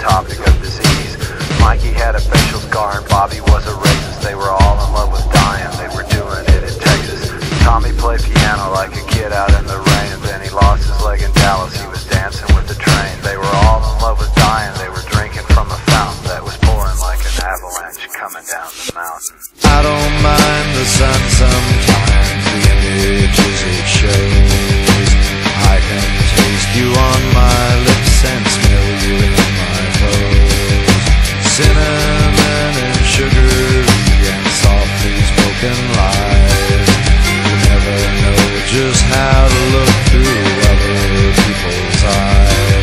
topic of disease. Mikey had a facial scar and Bobby was a racist. They were all in love with dying, they were doing it in Texas. Tommy played piano like a kid out in the rain, and then he lost his leg in Dallas, he was dancing with the train. They were all in love with dying, they were drinking from a fountain that was pouring like an avalanche coming down the mountain. I don't mind the sun sometimes, the images it shows. I can taste you on my lips and smell you in my clothes. Cinnamon and sugar and softly spoken lies. You never know just how to look through other people's eyes.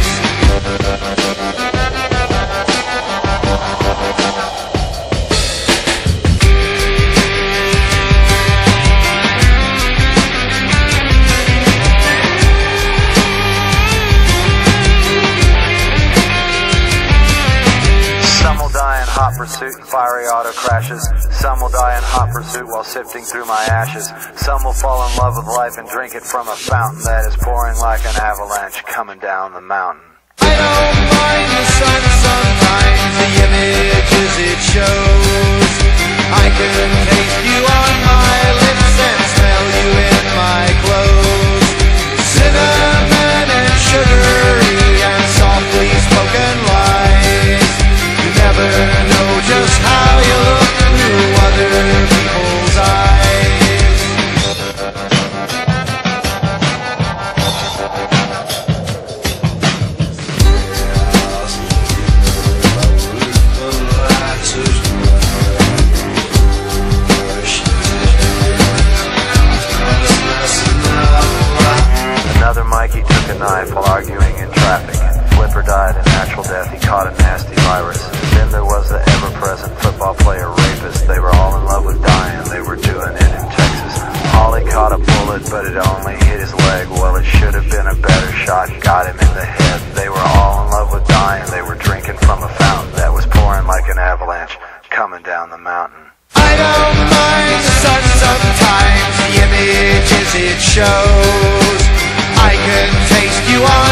Hot pursuit and fiery auto crashes. Some will die in hot pursuit while sifting through my ashes. Some will fall in love with life and drink it from a fountain that is pouring like an avalanche coming down the mountain. I don't mind the sun sometimes, the images it shows. I can taste you on my lips and smell you in my clothes. Cinnamon and sugary and softly spoken lies. You never know just how you look through other people's eyes. Another Mikey took a knife while arguing in traffic. Flipper died a natural death, he caught a nasty virus. Then there was the ever-present football player rapist. They were all in love with dying, they were doing it in Texas. Ollie caught a bullet, but it only hit his leg. Well, it should have been a better shot, got him in the head. They were all in love with dying, they were drinking from a fountain that was pouring like an avalanche coming down the mountain. I don't mind the sun sometimes, the images it shows. I can taste you on